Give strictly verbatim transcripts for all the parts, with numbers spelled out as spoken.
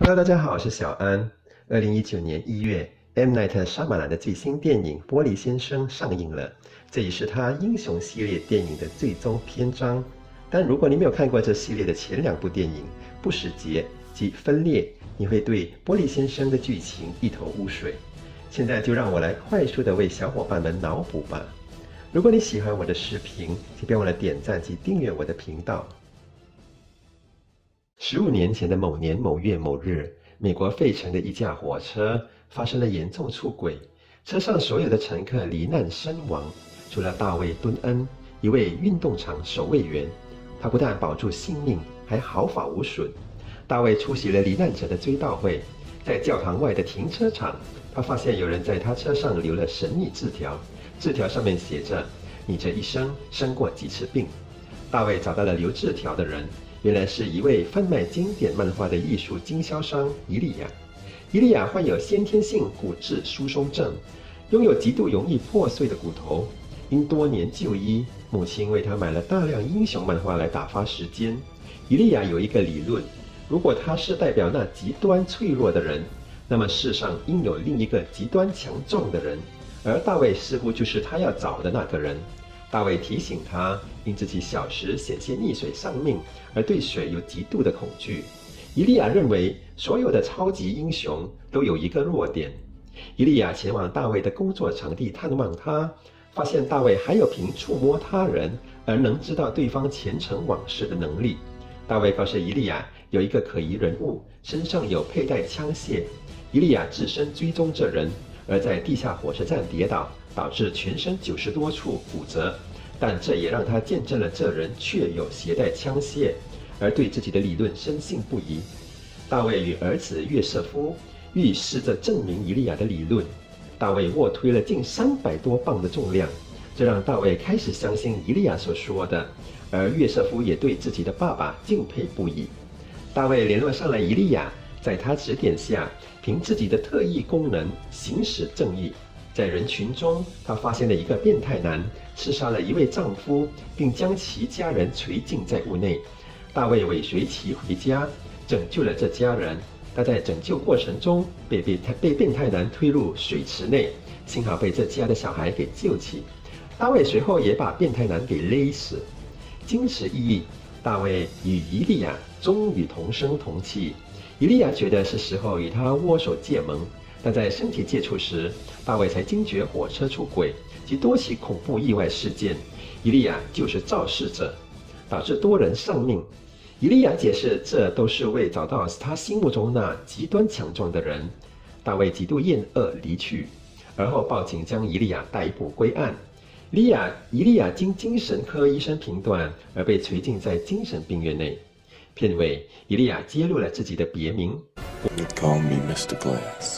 Hello， 大家好，我是小安。二零一九年一月 ，M. Night 沙马兰的最新电影《玻璃先生》上映了，这也是他英雄系列电影的最终篇章。但如果你没有看过这系列的前两部电影《不死劫》及《分裂》，你会对《玻璃先生》的剧情一头雾水。现在就让我来快速的为小伙伴们脑补吧。如果你喜欢我的视频，请别忘了点赞及订阅我的频道。十五年前的某年某月某日，美国费城的一架火车发生了严重出轨，车上所有的乘客罹难身亡，除了大卫·敦恩，一位运动场守卫员，他不但保住性命，还毫发无损。大卫出席了罹难者的追悼会，在教堂外的停车场，他发现有人在他车上留了神秘字条，字条上面写着：“你这一生生过几次病？”大卫找到了留字条的人。原来是一位贩卖经典漫画的艺术经销商伊利亚。伊利亚患有先天性骨质疏松症，拥有极度容易破碎的骨头。因多年就医，母亲为他买了大量英雄漫画来打发时间。伊利亚有一个理论：如果他是代表那极端脆弱的人，那么世上应有另一个极端强壮的人，而大卫似乎就是他要找的那个人。大卫提醒他，因自己小时险些溺水丧命，而对水有极度的恐惧。伊利亚认为，所有的超级英雄都有一个弱点。伊利亚前往大卫的工作场地探望他，发现大卫还有凭触摸他人而能知道对方前尘往事的能力。大卫告诉伊利亚，有一个可疑人物身上有佩戴枪械，伊利亚自身追踪这人，而在地下火车站跌倒，导致全身九十多处骨折，但这也让他见证了这人确有携带枪械，而对自己的理论深信不疑。大卫与儿子约瑟夫欲试着证明伊利亚的理论。大卫卧推了近三百多磅的重量，这让大卫开始相信伊利亚所说的，而约瑟夫也对自己的爸爸敬佩不已。大卫联络上了伊利亚，在他指点下，凭自己的特异功能行使正义。在人群中，他发现了一个变态男刺杀了一位丈夫，并将其家人囚禁在屋内。大卫尾随其回家，拯救了这家人。他在拯救过程中被被被变态男推入水池内，幸好被这家的小孩给救起。大卫随后也把变态男给勒死。经此意义，大卫与伊利亚终于同声同气。伊利亚觉得是时候与他握手结盟。但在身体接触时，大卫才惊觉火车出轨及多起恐怖意外事件，伊利亚就是肇事者，导致多人丧命。伊利亚解释，这都是为找到他心目中那极端强壮的人。大卫极度厌恶离去，而后报警将伊利亚逮捕归案。伊利亚伊利亚经精神科医生评断而被囚禁在精神病院内。片尾，伊利亚揭露了自己的别名。 You'd call me Mister Glass。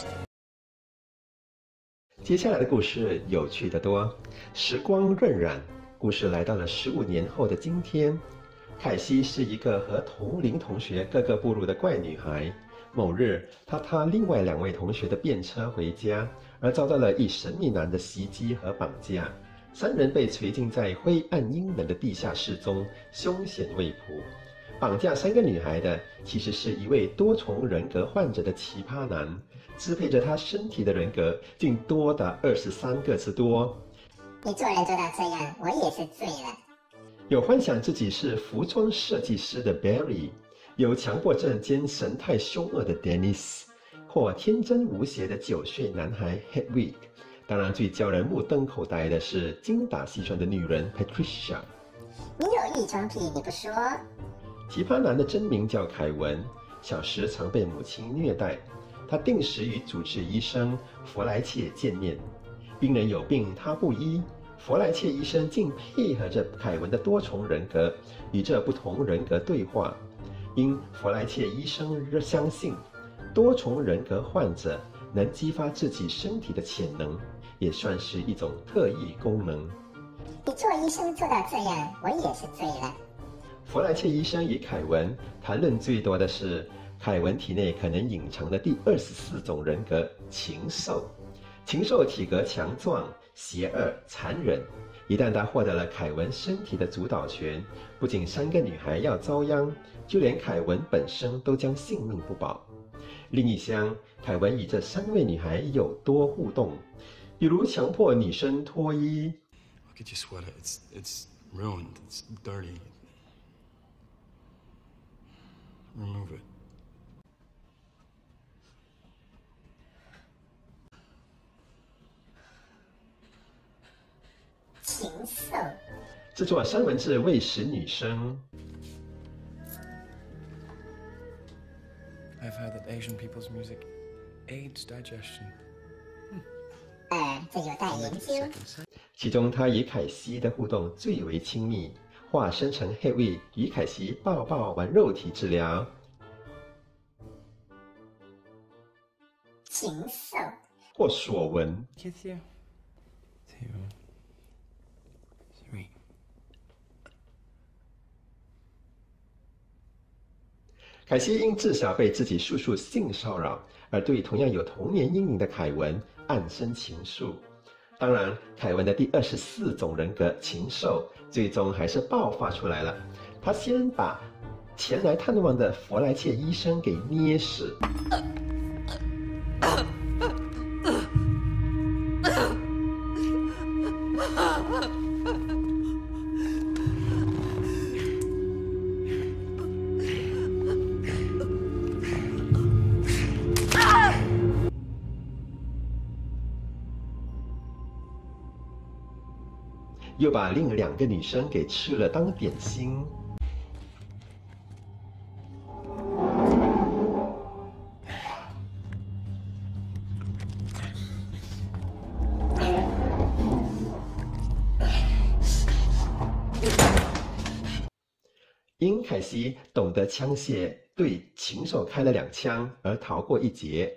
接下来的故事有趣得多。时光荏苒，故事来到了十五年后的今天。凯西是一个和同龄同学各个步入的怪女孩。某日，她搭另外两位同学的便车回家，而遭到了一神秘男的袭击和绑架。三人被囚禁在灰暗阴冷的地下室中，凶险未卜。绑架三个女孩的其实是一位多重人格患者的奇葩男，支配着他身体的人格竟多达二十三个之多。 你做人做到这样，我也是醉了。 有幻想自己是服装设计师的 Barry， 有强迫症兼神态凶恶的 Dennis， 或天真无邪的九岁男孩 Hedwig。当然，最叫人目瞪口呆的是精打细算的女人 Patricia。 你有异装癖，你不说？ 奇葩男的真名叫凯文，小时常被母亲虐待。他定时与主治医生弗莱切见面，病人有病他不医，弗莱切医生竟配合着凯文的多重人格，与这不同人格对话。因弗莱切医生相信，多重人格患者能激发自己身体的潜能，也算是一种特异功能。 你做医生做到这样，我也是醉了。 弗莱切医生与凯文谈论最多的是凯文体内可能隐藏的第二十四种人格——禽兽。禽兽体格强壮、邪恶、残忍。一旦他获得了凯文身体的主导权，不仅三个女孩要遭殃，就连凯文本身都将性命不保。 另一厢，凯文与这三位女孩有多互动，比如强迫女生脱衣。 Look at your sweater. It's it's ruined. It's dirty. Remove it. 禽兽。 制作三文治喂食女生。 I've heard that Asian people's music aids digestion. 呃，这有待研究。 其中，他与凯西的互动最为亲密，化身成黑卫与凯西抱抱玩肉体治疗。 禽兽。 或所闻。 Kiss you. Two. Three. 凯西因至少被自己叔叔性骚扰，而对同样有童年阴影的凯文暗生情愫。当然，凯文的第二十四种人格禽兽，最终还是爆发出来了。他先把前来探望的弗莱切医生给捏死。又把另两个女生给吃了当点心。因凯西懂得枪械，对禽兽开了两枪，而逃过一劫。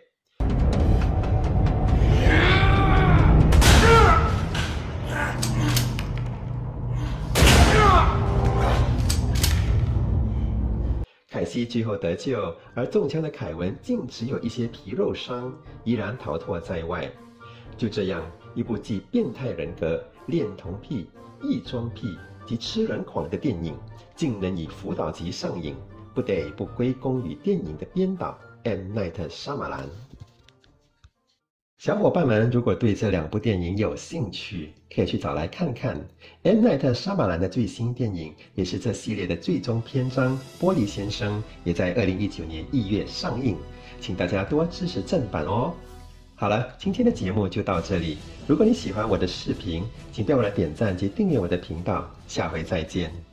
凯西最后得救，而中枪的凯文竟只有一些皮肉伤，依然逃脱在外。就这样，一部既变态人格、恋童癖、异装癖及吃人狂的电影，竟能以辅导级上映，不得不归功于电影的编导 M. Night 沙马兰。小伙伴们，如果对这两部电影有兴趣，可以去找来看看。M. Night 沙马兰的最新电影，也是这系列的最终篇章《玻璃先生》，也在二零一九年一月上映，请大家多支持正版哦。好了，今天的节目就到这里。如果你喜欢我的视频，请对我来点赞及订阅我的频道。下回再见。